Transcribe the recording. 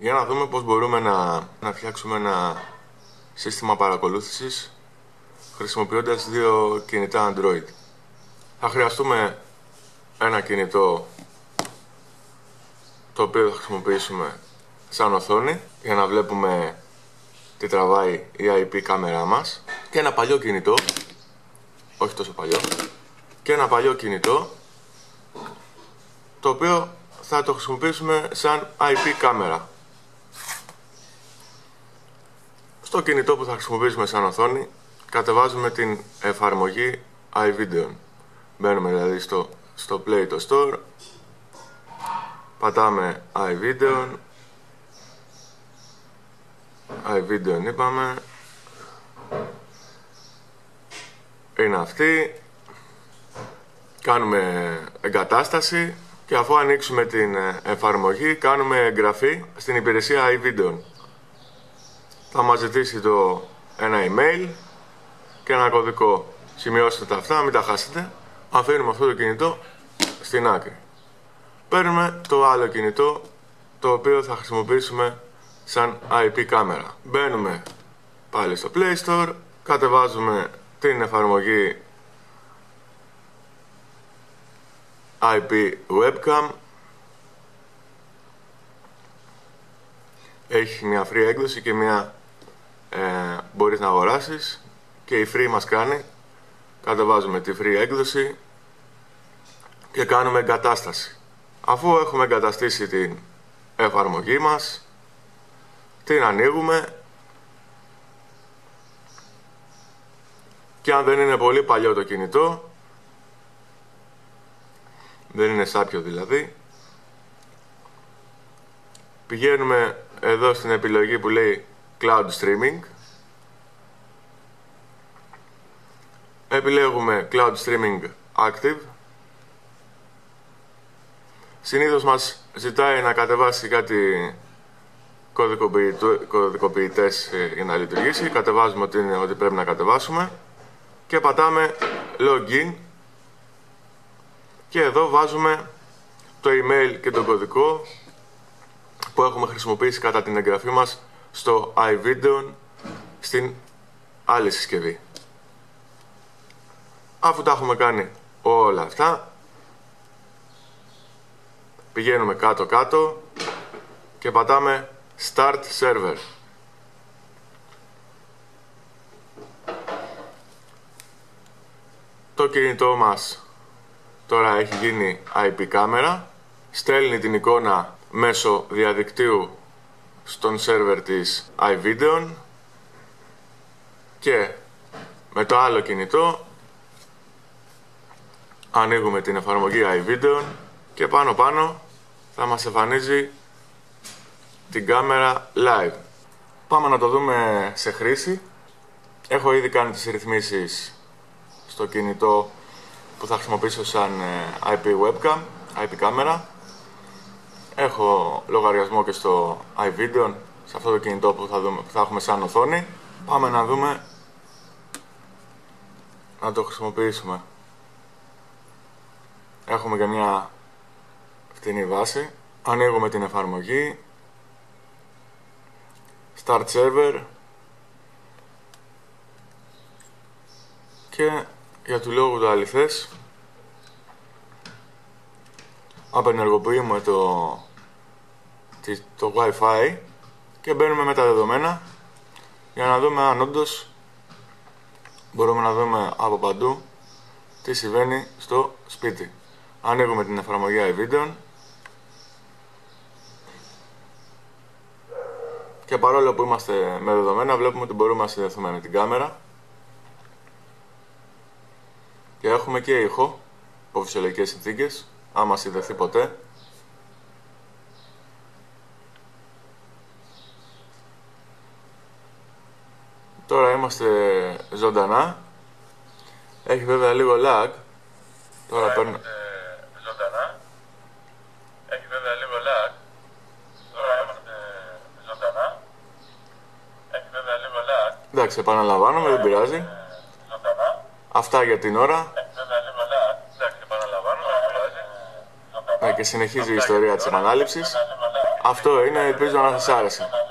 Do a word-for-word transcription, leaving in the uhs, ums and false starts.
Για να δούμε πώς μπορούμε να, να φτιάξουμε ένα σύστημα παρακολούθησης χρησιμοποιώντας δύο κινητά Android. Θα χρειαστούμε ένα κινητό το οποίο θα χρησιμοποιήσουμε σαν οθόνη για να βλέπουμε τι τραβάει η άι πι κάμερά μας, και ένα παλιό κινητό, όχι τόσο παλιό, και ένα παλιό κινητό το οποίο θα το χρησιμοποιήσουμε σαν άι πι κάμερα. Στο κινητό που θα χρησιμοποιήσουμε σαν οθόνη κατεβάζουμε την εφαρμογή iVideo. Μπαίνουμε δηλαδή στο, στο Play το Store, πατάμε iVideo, iVideo είπαμε, είναι αυτή, κάνουμε εγκατάσταση και αφού ανοίξουμε την εφαρμογή κάνουμε εγγραφή στην υπηρεσία iVideo. Θα μας ζητήσει το ένα email και ένα κωδικό. Σημειώστε τα αυτά, μην τα χάσετε. Αφήνουμε αυτό το κινητό στην άκρη. Παίρνουμε το άλλο κινητό το οποίο θα χρησιμοποιήσουμε σαν άι πι κάμερα. Μπαίνουμε πάλι στο Play Store, κατεβάζουμε την εφαρμογή άι πι Webcam. Έχει μια free έκδοση και μια ε, μπορείς να αγοράσεις, και η free μας κάνει. Κατεβάζουμε τη free έκδοση και κάνουμε εγκατάσταση. Αφού έχουμε εγκαταστήσει την εφαρμογή μας, την ανοίγουμε, και αν δεν είναι πολύ παλιό το κινητό, δεν είναι σάπιο δηλαδή, πηγαίνουμε εδώ στην επιλογή που λέει Cloud Streaming, επιλέγουμε Cloud Streaming Active. Συνήθως μας ζητάει να κατεβάσει κάτι κωδικοποιητές για να λειτουργήσει. Κατεβάζουμε ό,τι είναι ότι πρέπει να κατεβάσουμε και πατάμε Login, και εδώ βάζουμε το email και τον κωδικό που έχουμε χρησιμοποιήσει κατά την εγγραφή μας στο iVideo στην άλλη συσκευή. Αφού τα έχουμε κάνει όλα αυτά, πηγαίνουμε κάτω κάτω και πατάμε Start Server. Το κινητό μας τώρα έχει γίνει άι πι κάμερα, στέλνει την εικόνα μέσω διαδικτύου στον σερβερ της iVideo, και με το άλλο κινητό ανοίγουμε την εφαρμογή iVideo και πάνω πάνω θα μας εμφανίζει την κάμερα live. Πάμε να το δούμε σε χρήση. Έχω ήδη κάνει τις ρυθμίσεις στο κινητό που θα χρησιμοποιήσω σαν άι πι webcam, άι πι κάμερα. Έχω λογαριασμό και στο iVideo, σε αυτό το κινητό που θα, δούμε, που θα έχουμε σαν οθόνη. Πάμε να δούμε να το χρησιμοποιήσουμε. Έχουμε και μια φτηνή βάση. Ανοίγουμε την εφαρμογή Start Server και για του λόγου το αληθές απενεργοποιούμε το, το Wi-Fi και μπαίνουμε με τα δεδομένα για να δούμε αν όντως μπορούμε να δούμε από παντού τι συμβαίνει στο σπίτι. Ανοίγουμε την εφαρμογή iVideo και παρόλο που είμαστε με δεδομένα βλέπουμε ότι μπορούμε να συνδεθούμε με την κάμερα και έχουμε και ήχο από φυσιολογικές συνθήκες, άμα συνδεθεί ποτέ. Τώρα είμαστε ζωντανά. Έχει βέβαια λίγο lag. Τώρα Τώρα παίρνω... είμαστε ζωντανά. Έχει βέβαια λίγο lag. Τώρα είμαστε ζωντανά. Έχει βέβαια λίγο lag. Εντάξει, επαναλαμβάνομαι, δεν πειράζει. Ζωντανά. Αυτά για την ώρα. Έχει βέβαια λίγο lag. Εντάξει, επαναλαμβάνω, δεν πειράζει. Ναι, και συνεχίζει η ιστορία της επανάληψης. Λίγο lag. Αυτό είναι, ελπίζω να σας άρεσε.